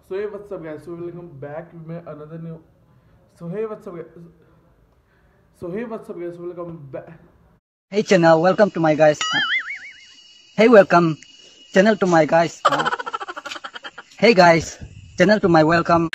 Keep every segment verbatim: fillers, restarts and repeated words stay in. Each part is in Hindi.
So hey, what's up guys? So welcome back with another new. So hey, what's up guys? So hey, what's up guys? Welcome back. Hey channel, welcome to my guys. Hey, welcome channel to my guys. Hey guys, channel to my welcome.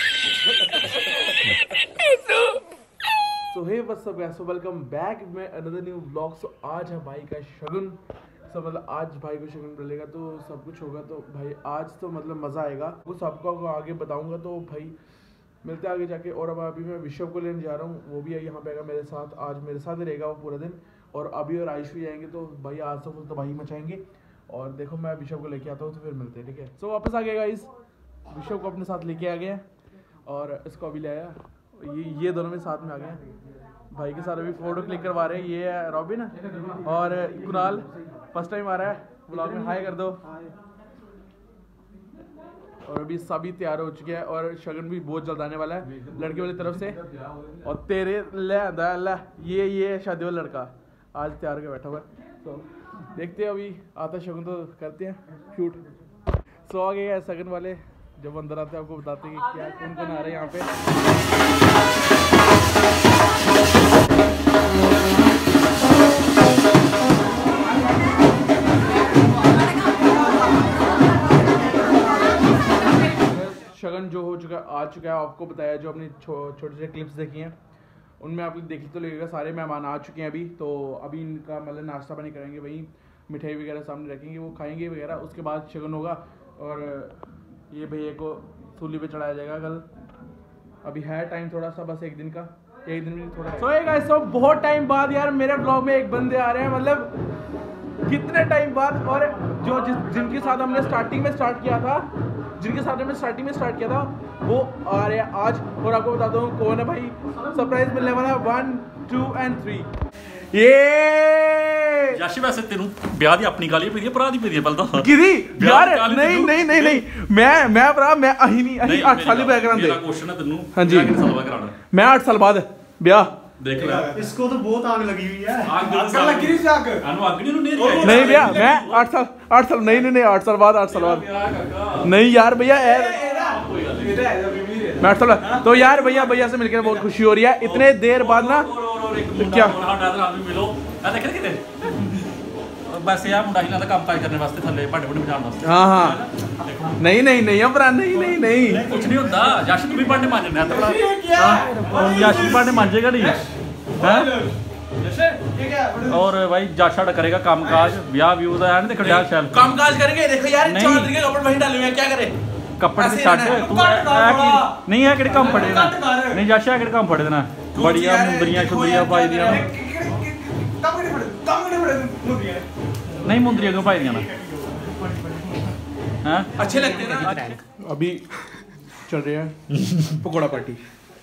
So hey, what's up guys? So welcome back with another new vlog. So आज है भाई का शगुन. तो मतलब आज भाई को शगुन मिलेगा तो सब कुछ होगा, तो भाई आज तो मतलब मज़ा आएगा, वो सबको आगे बताऊंगा। तो भाई मिलते आगे जाके। और अब अभी मैं विश्व को लेने जा रहा हूँ, वो भी यहाँ पे आएगा मेरे साथ, आज मेरे साथ ही रहेगा वो पूरा दिन। और अभी और आयुष भी आएंगे, तो भाई आज तो फुल तबाही मचाएंगे। और देखो मैं विश्व को लेके आता हूँ, तो फिर मिलते हैं, ठीक है। सो वापस आ गया गाइस, विश्व को अपने साथ लेके आ गया और इसको अभी ले आया। ये ये दोनों में साथ में आ गए, भाई के साथ अभी फोटो क्लिक करवा रहे हैं। ये है रॉबिन और कुणाल, फर्स्ट टाइम आ रहा है व्लॉग में, हाय कर दो। और अभी सभी तैयार हो चुके हैं और शगन भी बहुत जल्द आने वाला है लड़की वाली तरफ से। और तेरे ले ला ये ये शादी वाला लड़का आज तैयार के बैठा हुआ है। तो देखते हैं अभी आता शगन, तो करते हैं शूट। सो आ गए शगन वाले, जब अंदर आते हैं आपको बताते हैं कि क्या कौन कौन आ रहे हैं यहाँ पे। शगन जो हो चुका आ चुका है, आपको बताया, जो अपनी छोटे छोटे क्लिप्स देखी हैं उनमें आपको देखी तो लगेगा सारे मेहमान आ चुके हैं अभी। तो अभी इनका मतलब नाश्ता पानी करेंगे, वही मिठाई वगैरह सामने रखेंगे, वो खाएंगे वगैरह, उसके बाद शगन होगा। और ये भैया को सूली पे चढ़ाया जाएगा कल। अभी है टाइम थोड़ा सा, बस एक दिन का, एक दिन में थोड़ा। सो so, गाइस, so बहुत टाइम बाद यार मेरे ब्लॉग में एक बंदे आ रहे हैं, मतलब कितने टाइम बाद। और जो जिस जिनके साथ हमने स्टार्टिंग में स्टार्ट किया था जिनके साथ हमने स्टार्टिंग में स्टार्ट किया था वो आ रहे हैं आज। और आपको बताता हूँ कौन है भाई, सरप्राइज मिलने वाला है। One two and three. ये याशी वैसे तेनू ब्याह दी अपनी गाली पीदी भरा दी पीदी पलदा किदी यार, नहीं नहीं नहीं नहीं मैं मैं भरा मैं अही नहीं अही आठ साल बैक करांदे। मेरा क्वेश्चन है तेनू, हां जी, कितने साल बाद कराना? मैं आठ साल बाद ब्याह। देख ले, इसको तो बहुत आग लगी हुई है। आग आग लगी नहीं, आग अनु आग नहीं नहीं नहीं भैया, मैं आठ साल आठ साल नहीं नहीं नहीं आठ साल बाद आठ साल बाद नहीं यार भैया, मैं आठ साल। तो यार भैया भैया से मिलकर बहुत खुशी हो रही है इतने देर बाद ना। क्या मिलो देख किते बस यार मुंडा हिला दा काम काज करने वास्ते थल्ले भांडे भुंडे बजाने वास्ते। हां हां नहीं नहीं नहीं अपरा नहीं नहीं नहीं कुछ नहीं होता। याशी तू भी भांडे मांजने है तो हां याशी भांडे मांजेगा नहीं है। और भाई जाशा करेगा काम काज, ब्याह व्यू दा है देखो यार शायद काम काज करेंगे। देखो यार चार दिन के कपड़े वही डाले हुए हैं, क्या करे कपड़े से छाड़ तू नहीं है किड़े काम पड़े ना नहीं जाशा किड़े काम पड़े ना बढ़िया मुंदरियां शुंदरियां पाई दियां नहीं मुंदरियां क्यों पाई दियां ना हैं अच्छे लगते हैं ना। अभी चल रही है पकोड़ा पार्टी।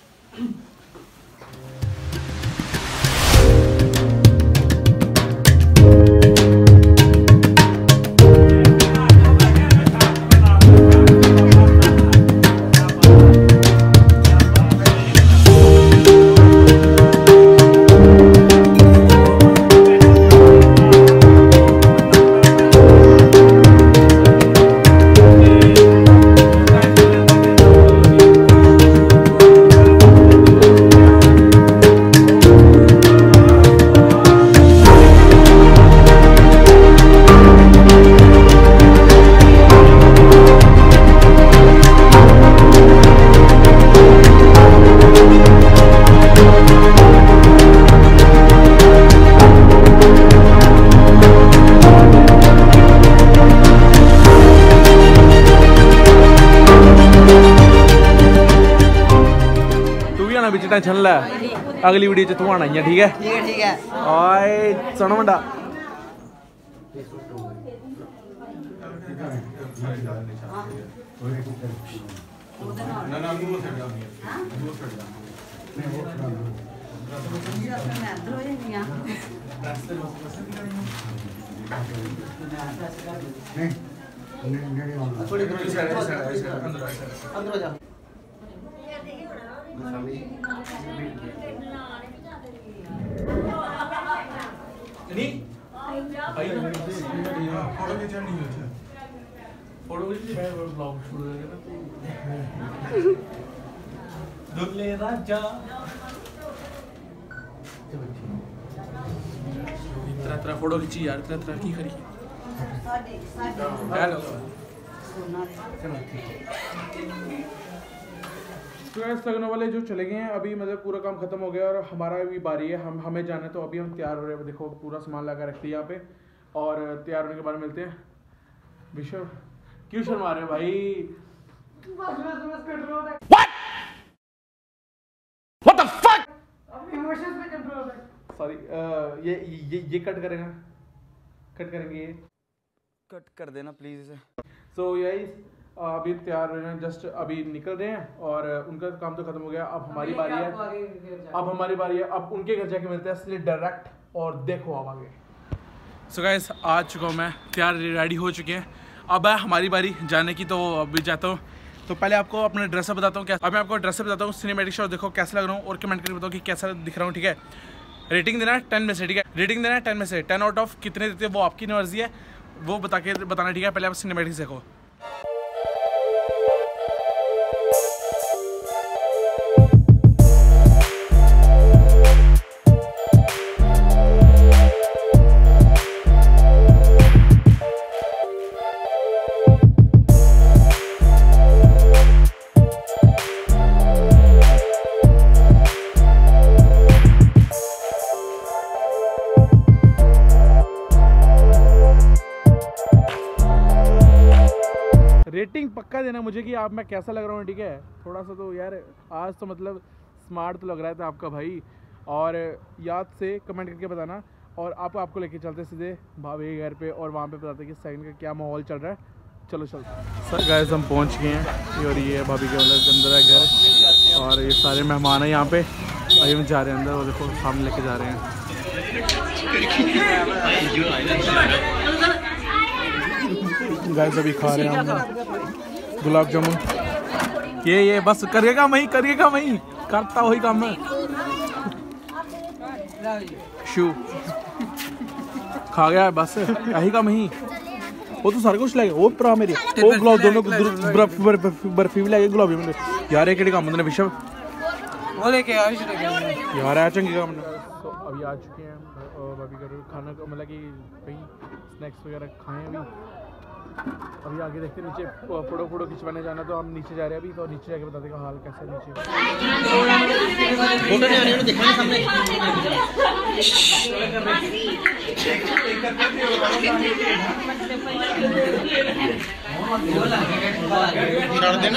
टेंशन लै, अगली वीडियो च तू आना ही है, ठीक है ठीक है ठीक है। आए सुनो मुंडा, अंदर जा। फोटो फोटो ब्लॉग शुरू दुल्ले राजा तरह तरह फोटो खींची यार, तरह तरह की करी लगने वाले जो चले गए हैं अभी, मतलब पूरा काम खत्म हो गया और हमारा भी बारी है, हम हमें जाना है। तो अभी हम तैयार हो रहे हैं, देखो पूरा सामान लगा रखते हैं यहाँ पे और तैयार होने के बाद मिलते हैं। विश्व क्यों शर्मा रहे हो भाई? सॉरी, ये ये ये कट करेगा, कट करेंगे, ये कट कर देना प्लीज। सो यही अभी तैयार हो रहे हैं, जस्ट अभी निकल रहे हैं और उनका काम तो खत्म हो गया। अब हमारी बारी है, अब हमारी बारी है, अब उनके घर जाके मिलते हैं इसलिए डायरेक्ट। और देखो अब आगे। सो गाइस आ चुका हूँ मैं, तैयार रेडी हो चुके हैं, अब है हमारी बारी जाने की। तो अभी जाता हूँ, तो पहले आपको अपना ड्रेसअप बताता हूँ। क्या अब मैं आपको ड्रेसअप बताता हूँ, सिनेमैटिक शॉट देखो कैसा लग रहा हूँ और कमेंट करके बताओ कि कैसा दिख रहा हूँ, ठीक है। रेटिंग देना है टेन में से, ठीक है, रेटिंग देना है टेन में से। टेन आउट ऑफ कितने देते हैं वो आपकी मर्जी है, वो बता के बताना, ठीक है। पहले आप सिनेमैटिक्स देखो। रेटिंग पक्का देना मुझे कि आप मैं कैसा लग रहा हूँ, ठीक है। थोड़ा सा तो यार आज तो मतलब स्मार्ट तो लग रहा था आपका भाई, और याद से कमेंट करके बताना। और आप आपको लेके चलते सीधे भाभी के घर पे और वहाँ पे बताते कि सेकंड का क्या माहौल चल रहा है। चलो चलते सर गाइस, हम पहुँच गए हैं और ये भाभी के मतलब अंदर है घर, और ये सारे मेहमान हैं यहाँ पे। अभी हम जा रहे हैं अंदर और देखो सामने लेके जा रहे हैं। गाइस अभी खा रहे हैं हम गुलाब जामुन। ये ये बस करिएगा वही, करिएगा वही, करता वही काम है। शू खा गया है बस, यही काम ही। वो तो सारा कुछ लगे वो भरा मेरे, वो गुलाब दोनों बर्फी भी लगे, गुलाब जामुन यार। ये केड़े काम होंदे ने विशव, वो लेके आ यार आ चंगे काम ने। तो अभी आ चुके हैं और अभी कर खाना मतलब कि कहीं स्नैक्स वगैरह खाएं अभी। अभी आगे देखते नीचे फोटो फोटो खिंचवाने जाना, तो हम नीचे जा रहे हैं अभी। तो नीचे जाके बता देगा हाल कैसा है नीचे। फोटो नहीं आ रही है, देखना सामने। छोड़ देना,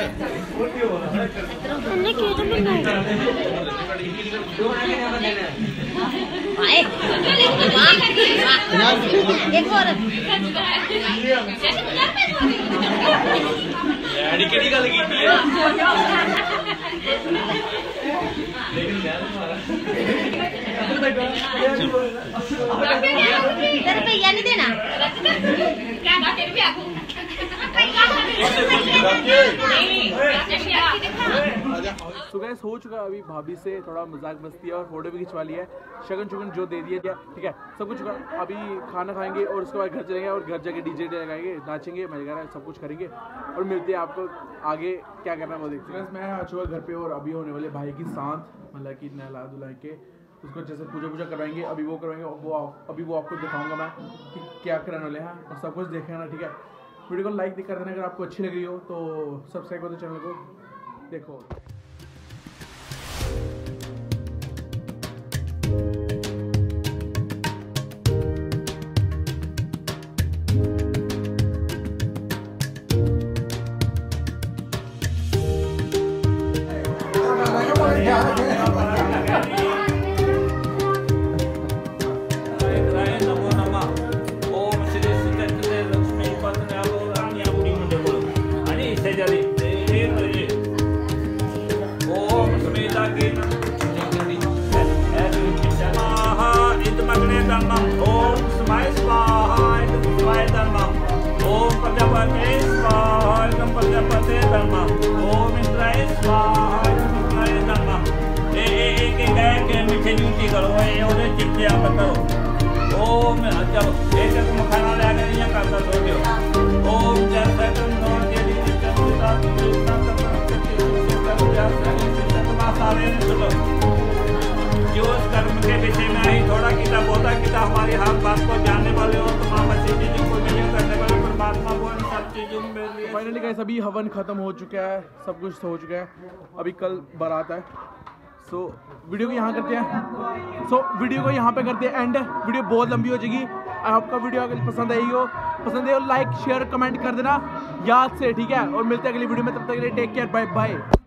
एक और यार किहड़ी गल कीती है तेरे भैया नहीं देना क्या तेरे भी आगू तो गैस हो चुका अभी भाभी से थोड़ा मजाक मस्ती है और फोटो भी खिंचवा लिया है, शगन शुगन जो दे दिया, ठीक है सब कुछ। अभी खाना खाएंगे और उसके बाद घर चलेंगे और घर जाके डीजे लगाएंगे, नाचेंगे, मजा करेंगे, सब कुछ करेंगे और मिलते हैं आपको आगे क्या करना है वो देखते हैं। मैं आ चुका घर पे और अभी होने वाले भाई की सांत, मतलब कि नहला धुला के उसको जैसे पूजा पूजा करवाएंगे, अभी वो करवाएंगे वो अभी वो आपको दिखाऊंगा मैं कि क्या करने वाले हैं और सब कुछ देखेंगे ना, ठीक है। वीडियो को लाइक कर देना अगर आपको अच्छी लग रही हो, तो सब्सक्राइब करो चैनल को, देखो। करो चिट्ठिया बताओ ओम चलो एक खाना लैके करता सो ओम जैसा फाइनली गाइस अभी हवन खत्म हो चुका है, सब कुछ हो चुका है, अभी कल बारात है। सो so, वीडियो को यहाँ करते हैं। सो so, वीडियो को यहाँ पे करते हैं एंड। वीडियो बहुत लंबी हो जाएगी। आपका वीडियो अगर पसंद आई हो पसंद है तो लाइक शेयर कमेंट कर देना याद से, ठीक है। और मिलते हैं अगली वीडियो में, तब तक के लिए टेक केयर, बाय बाय।